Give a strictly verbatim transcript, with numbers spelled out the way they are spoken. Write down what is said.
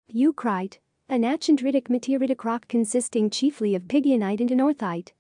Eucrite, an achentritic meteoritic rock consisting chiefly of pigionite and anorthite.